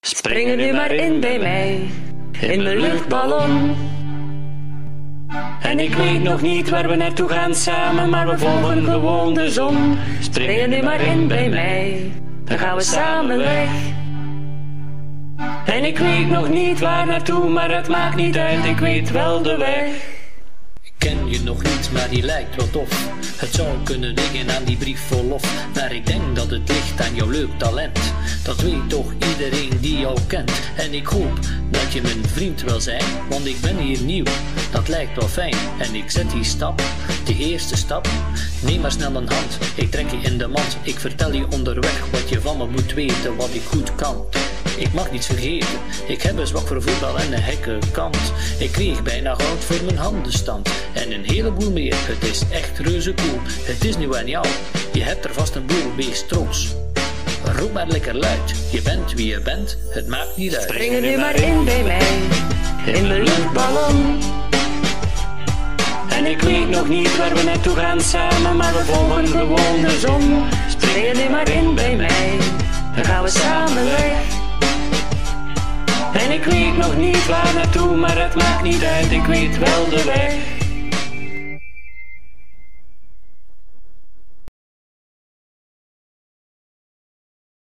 Spring er nu maar in bij mij, in mijn luchtballon. En ik weet nog niet waar we naartoe gaan samen, maar we volgen gewoon de zon. Spring er nu maar in bij mij, dan gaan we samen weg. En ik weet nog niet waar naartoe, maar het maakt niet uit, ik weet wel de weg. Ik ken je nog niet, maar die lijkt wel tof. Het zou kunnen liggen aan die brief vol lof, maar ik denk dat het ligt aan jouw leuk talent. Dat weet toch iedereen die jou kent. En ik hoop dat je mijn vriend wil zijn, want ik ben hier nieuw, dat lijkt wel fijn. En ik zet die stap, de eerste stap. Neem maar snel een hand, ik trek je in de mand. Ik vertel je onderweg wat je van me moet weten, wat ik goed kan. Ik mag niets vergeten, ik heb een zwak voor voetbal en een hekke kant. Ik kreeg bijna goud voor mijn handenstand en een heleboel meer, het is echt reuze cool. Het is nu aan jou, je hebt er vast een boel, wees trots. Roep maar lekker luid, je bent wie je bent, het maakt niet uit. Spring er nu maar in bij mij, in mijn luchtballon. En ik weet nog niet waar we naartoe gaan samen, maar we volgen gewoon de zon. Spring er nu maar in bij mij, dan gaan we samen weg. En ik weet nog niet waar naartoe, maar het maakt niet uit, ik weet wel de weg.